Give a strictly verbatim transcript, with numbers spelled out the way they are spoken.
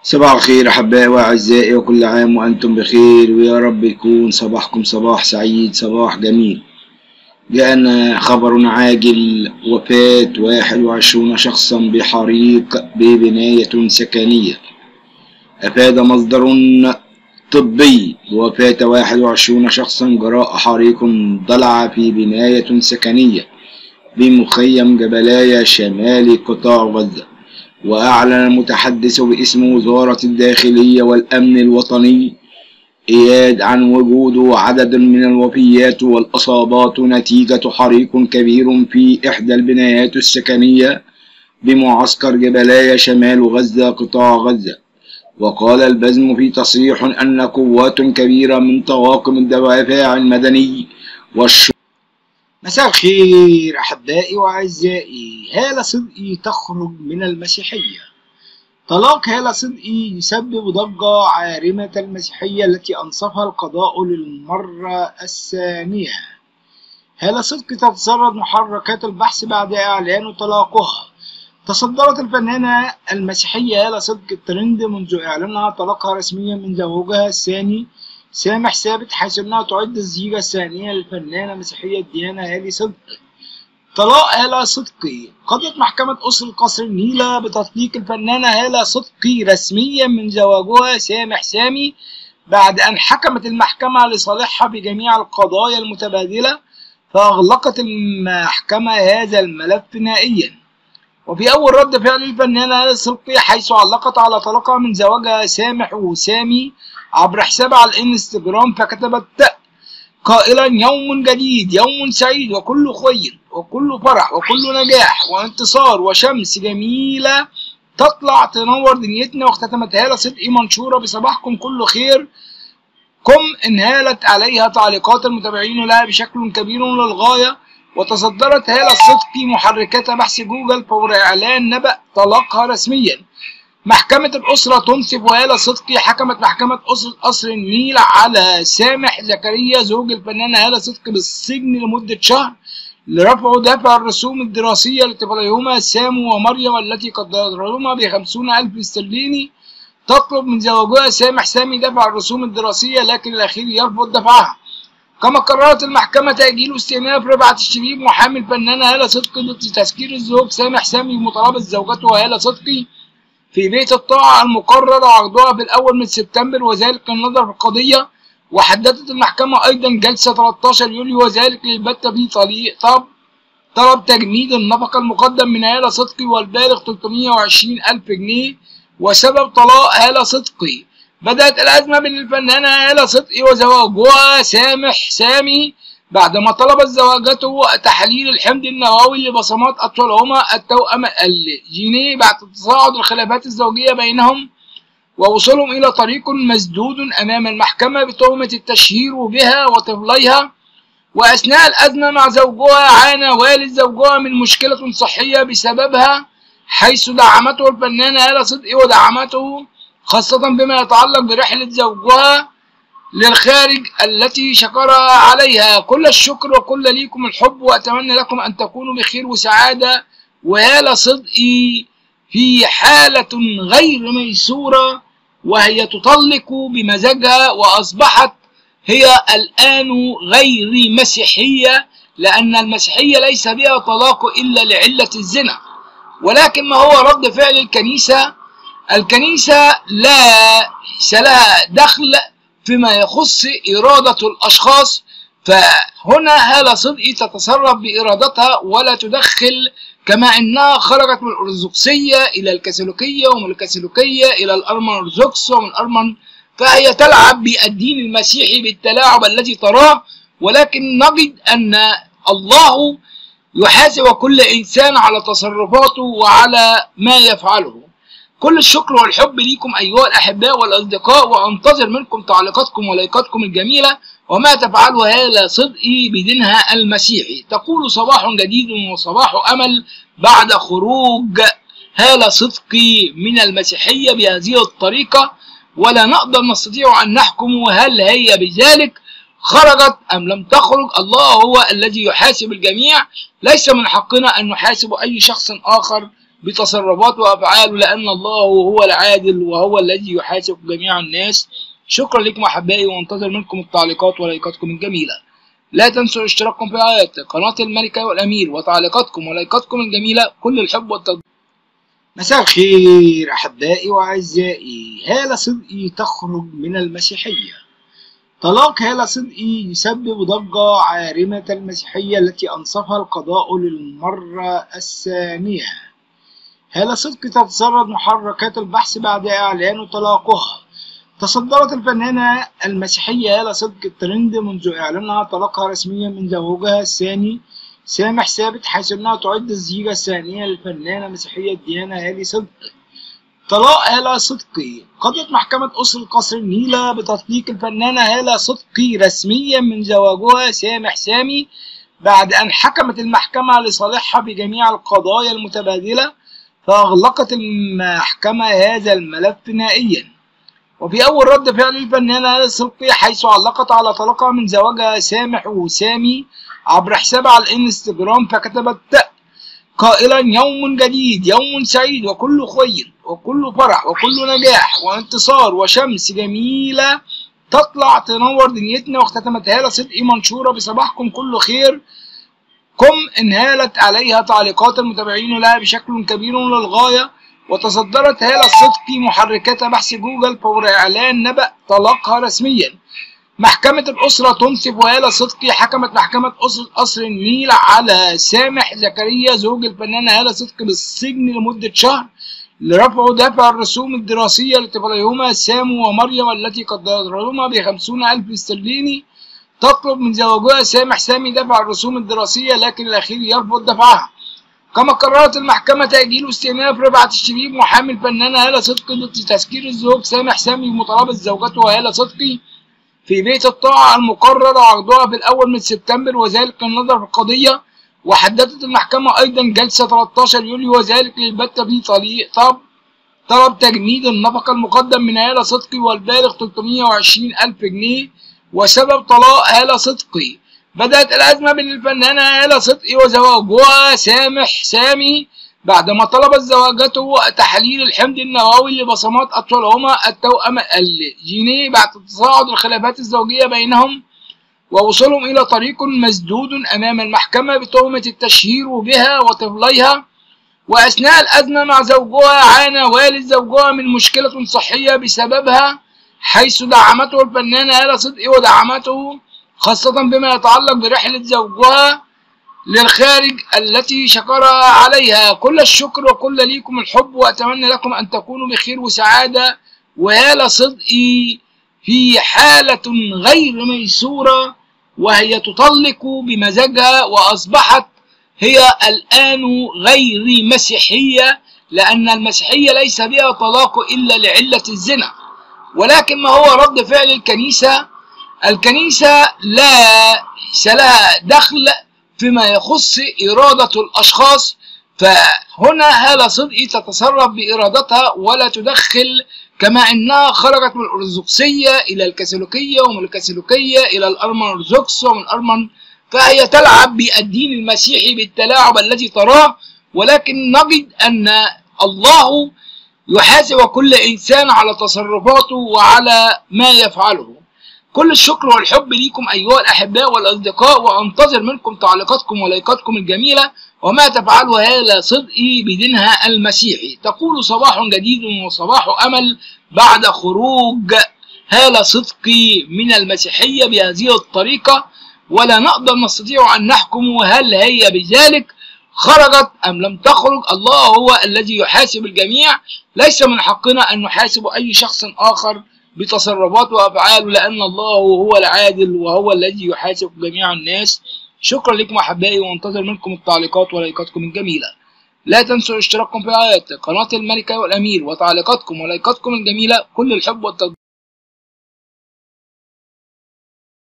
صباح الخير أحبائي وأعزائي، وكل عام وأنتم بخير، ويا رب يكون صباحكم صباح سعيد، صباح جميل. جاءنا خبر عاجل: وفاة واحد وعشرين شخصا بحريق ببناية سكنية. أفاد مصدر طبي بوفاة واحد وعشرين شخصا جراء حريق ضلع في بناية سكنية بمخيم جبلايا شمال قطاع غزة. وأعلن المتحدث باسم وزارة الداخلية والأمن الوطني إياد عن وجود عدد من الوفيات والإصابات نتيجة حريق كبير في إحدى البنايات السكنية بمعسكر جبلايا شمال غزة قطاع غزة. وقال البزم في تصريح أن قوات كبيرة من طواقم الدفاع المدني والشرطة. مساء الخير أحبائي وأعزائي. هالة صدقي تخرج من المسيحية. طلاق هالة صدقي يسبب ضجة عارمة المسيحية التي أنصفها القضاء للمرة الثانية. هالة صدقي تتسرد محركات البحث بعد إعلان طلاقها. تصدرت الفنانة المسيحية هالة صدقي الترند منذ إعلانها طلاقها رسميا من زوجها الثاني سامح ثابت، حيث أنها تعد الزيجة الثانية للفنانة المسيحية الديانة هالة صدقي. طلاق هالة صدقي. قضت محكمة أسرة قصر النيلة بتطليق الفنانة هالة صدقي رسميا من زوجها سامح سامي بعد أن حكمت المحكمة لصالحها بجميع القضايا المتبادلة، فأغلقت المحكمة هذا الملف نهائيا. وفي أول رد فعل الفنانة هالة صدقي حيث علقت على طلاقها من زوجها سامح وسامي عبر حسابها على الانستجرام، فكتبت قائلا: يوم جديد، يوم سعيد، وكل خير وكل فرح وكل نجاح وانتصار وشمس جميلة تطلع تنور دنيتنا. واختتمت هالة صدقي منشورة بصباحكم كل خير كم انهالت عليها تعليقات المتابعين لها بشكل كبير للغاية. وتصدرت هالة صدقي محركات بحث جوجل فور إعلان نبأ طلاقها رسميا. محكمة الأسرة تنصف هالة صدقي. حكمت محكمة أسرة قصر النيل على سامح زكريا زوج الفنانة هالة صدقي بالسجن لمدة شهر لرفع دفع الرسوم الدراسية لطفليهما سامو ومريم التي قدرهما بخمسين ألف استرليني. تطلب من زوجها سامح سامي دفع الرسوم الدراسية لكن الأخير يرفض دفعها. كما قررت المحكمة تأجيل استئناف رفعت الشبيب محامي الفنانة هالة صدقي ضد تسكير الزوج سامح سامي بمطالبة زوجته هالة صدقي في بيت الطاعة المقرر عقدها في الأول من سبتمبر، وذلك للنظر في القضية. وحددت المحكمة أيضا جلسة ثلاثة عشر يوليو وذلك للبت في طلب طلب تجميد النفقة المقدم من هالة صدقي والبالغ ثلاثمائة وعشرين ألف جنيه. وسبب طلاق هالة صدقي: بدأت الأزمة بين الفنانة هالة صدقي وزوجها سامح سامي بعدما طلبت زوجته تحليل الحمض النووي لبصمات أطفالهما التوأم الجيني بعد تصاعد الخلافات الزوجية بينهم ووصولهم إلى طريق مسدود أمام المحكمة بتهمة التشهير بها وطفليها. وأثناء الأزمة مع زوجها عانى والد زوجها من مشكلة صحية بسببها، حيث دعمته الفنانة هالة صدقي ودعمته خاصة بما يتعلق برحلة زوجها للخارج التي شكرها عليها. كل الشكر وكل ليكم الحب، وأتمنى لكم أن تكونوا بخير وسعادة. وهالة صدقي في حالة غير ميسورة وهي تطلق بمزاجها، وأصبحت هي الآن غير مسيحية، لأن المسيحية ليس بها طلاق إلا لعلة الزنا. ولكن ما هو رد فعل الكنيسة؟ الكنيسة ليس لها دخل فيما يخص إرادة الأشخاص، فهنا هالة صدقي تتصرف بإرادتها ولا تدخل، كما أنها خرجت من الأرثوذكسية إلى الكاثوليكية ومن الكاثوليكية إلى الأرمن أرثوذكس ومن الأرمن، فهي تلعب بالدين المسيحي بالتلاعب الذي تراه. ولكن نجد أن الله يحاسب كل إنسان على تصرفاته وعلى ما يفعله. كل الشكر والحب ليكم أيها الأحباء والأصدقاء، وأنتظر منكم تعليقاتكم ولايكاتكم الجميلة وما تفعله هالة صدقي بدينها المسيحي. تقول صباح جديد وصباح أمل بعد خروج هالة صدقي من المسيحية بهذه الطريقة، ولا نقدر نستطيع أن نحكم هل هي بذلك خرجت أم لم تخرج. الله هو الذي يحاسب الجميع، ليس من حقنا أن نحاسب أي شخص آخر بتصرفاته وأفعاله، لأن الله هو العادل وهو الذي يحاسب جميع الناس. شكرا لكم أحبائي، وانتظر منكم التعليقات ولايكاتكم الجميلة. لا تنسوا اشتراككم في قناة الملكة والأمير وتعليقاتكم ولايكاتكم الجميلة. كل الحب والتقدير. مساء الخير أحبائي وأعزائي. هالة صدقي تخرج من المسيحية. طلاق هالة صدقي يسبب ضجة عارمة المسيحية التي أنصفها القضاء للمرة الثانية. هالة صدقي تتسرد محركات البحث بعد إعلان طلاقها. تصدرت الفنانة المسيحية هالة صدقي الترند منذ إعلانها طلاقها رسميا من زوجها الثاني سامح ثابت، حيث أنها تعد الزيجة الثانية للفنانة المسيحية الديانة هالة صدقي. طلاق هالة صدقي. قضت محكمة أسرة قصر النيلة بتطليق الفنانة هالة صدقي رسميا من زوجها سامح سامي، بعد أن حكمت المحكمة لصالحها بجميع القضايا المتبادلة، فأغلقت المحكمة هذا الملف نهائيا. وفي أول رد فعل الفنانة هالة صدقي، حيث علقت على طلاقها من زوجها سامح وسامي عبر حسابها على الانستجرام، فكتبت قائلا: يوم جديد، يوم سعيد وكل خير وكل فرح وكل نجاح وانتصار وشمس جميلة تطلع تنور دنيتنا. واختتمت هالة صدقي منشورة بصباحكم كل خير كم انهالت عليها تعليقات المتابعين لها بشكل كبير للغاية. وتصدرت هالة صدقي محركات بحث جوجل فور إعلان نبأ طلاقها رسميا. محكمة الأسرة تنصف هالة صدقي. حكمت محكمة أسرة قصر النيل على سامح زكريا زوج الفنانة هالة صدقي بالسجن لمدة شهر لرفع دفع الرسوم الدراسية لطفليهما سامو ومريم التي قدرهما بخمسين ألف استرليني. تطلب من زوجها سامح سامي دفع الرسوم الدراسية، لكن الأخير يرفض دفعها. كما قررت المحكمة تأجيل واستئناف رفعت الشريف محامي الفنانة هالة صدقي ضد تسكير الزوج سامح سامي بمطالبة زوجته هالة صدقي في بيت الطاعة المقرر عقدها في الأول من سبتمبر، وذلك النظر في القضية. وحددت المحكمة أيضا جلسة ثلاثة عشر يوليو، وذلك للبت في طلب طلب تجميد النفقة المقدم من هالة صدقي والبالغ ثلاثمائة وعشرين ألف جنيه. وسبب طلاق هالة صدقي: بدأت الأزمة بين الفنانة هالة صدقي وزوجها سامح سامي بعدما طلبت زوجته تحليل الحمض النووي لبصمات أطفالهما التوأم الجيني بعد تصاعد الخلافات الزوجية بينهم، ووصولهم إلى طريق مسدود أمام المحكمة بتهمة التشهير بها وطفليها. وأثناء الأزمة مع زوجها عانى والد زوجها من مشكلة صحية بسببها، حيث دعمته الفنانة هالة صدقي ودعمته خاصة بما يتعلق برحلة زوجها للخارج التي شكرها عليها. كل الشكر وكل ليكم الحب، وأتمنى لكم أن تكونوا بخير وسعادة. وهالة صدقي في حالة غير ميسورة، وهي تطلق بمزاجها، وأصبحت هي الآن غير مسيحية، لأن المسيحية ليس بها طلاق إلا لعلة الزنا. ولكن ما هو رد فعل الكنيسة؟ الكنيسة ليس لها دخل فيما يخص إرادة الأشخاص، فهنا هالة صدقي تتصرف بإرادتها ولا تدخل، كما أنها خرجت من الأرثوذكسية إلى الكاثوليكية ومن الكاثوليكية إلى الأرمن أرثوذكس ومن الأرمن، فهي تلعب بالدين المسيحي بالتلاعب الذي تراه. ولكن نجد أن الله يحاسب كل إنسان على تصرفاته وعلى ما يفعله. كل الشكر والحب ليكم أيها الأحباء والأصدقاء، وأنتظر منكم تعليقاتكم ولايكاتكم الجميلة وما تفعله هالة صدقي بدينها المسيحي. تقول صباح جديد وصباح أمل بعد خروج هالة صدقي من المسيحية بهذه الطريقة، ولا نقدر نستطيع أن نحكم هل هي بذلك خرجت أم لم تخرج. الله هو الذي يحاسب الجميع، ليس من حقنا أن نحاسب أي شخص آخر بتصرفاته وأفعاله، لأن الله هو العادل وهو الذي يحاسب جميع الناس. شكرا لكم أحبائي، وانتظر منكم التعليقات ولايكاتكم الجميلة. لا تنسوا اشتراككم في قناة الملكة والأمير وتعليقاتكم ولايكاتكم الجميلة. كل الحب والتقدير.